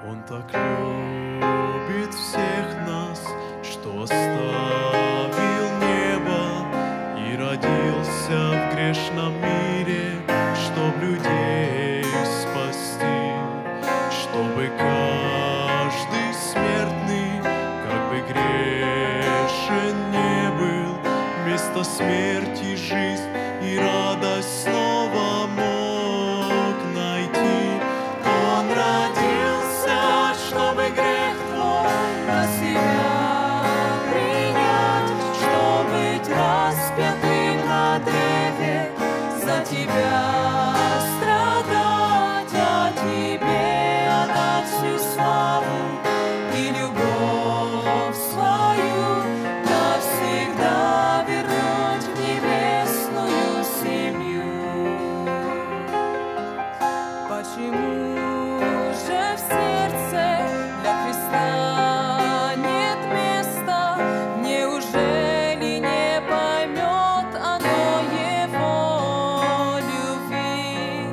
Он так любит всех нас, что оставил небо и родился в грешном мире, чтоб людей спасти, чтобы каждый смертный, как бы грешен не был, вместо смерти жизнь и радость снова мог найти. Он родился, чтобы грех твой на себя принять, чтобы быть распятым на древе, за тебя страдать, а тебе отдать всю славу и любовь свою, навсегда вернуть в небесную семью. Почему же в сердце для Христа нет места? Неужели не поймет оно Его любви?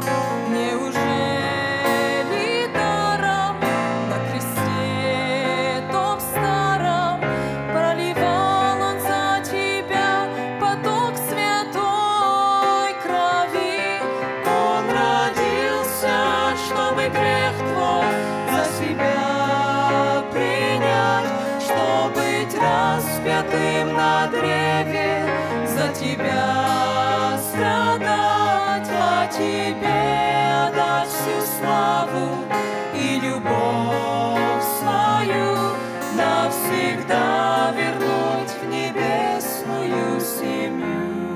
Неужели даром на кресте том старом проливал Он за тебя поток святой крови? Он родился, чтобы грех твой за себя принять, чтобы быть распятым на древе, за тебя страдать, а тебе отдать всю славу и любовь свою, навсегда вернуть в небесную семью.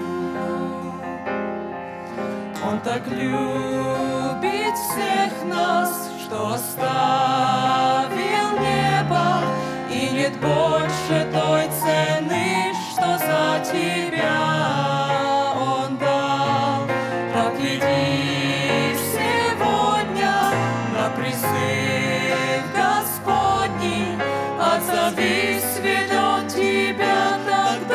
Он так любит всех нас, что оставил небо, и нет больше той цены, что за тебя Он дал. Так иди сегодня на призыв Господний, отзовись, ведь Он тебя так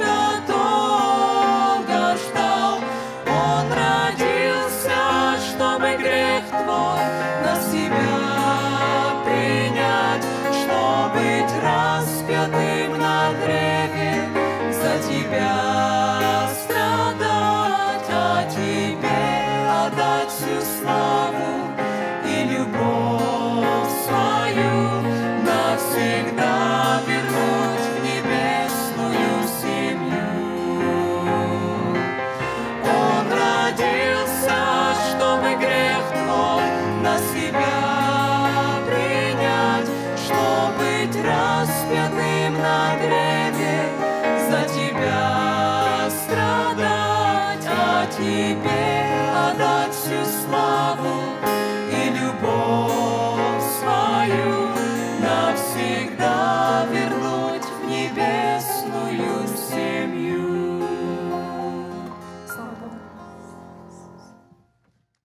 долго ждал. Он родился, чтобы грех твой на себя принять, чтобы быть распятым на древе, за тебя страдать, а тебе отдать всю славу и любовь свою, навсегда вернуть в небесную семью. Он родился, чтобы грех твой на себя принять, чтобы быть распятым на древе, за тебя страдать, а тебе отдать всю славу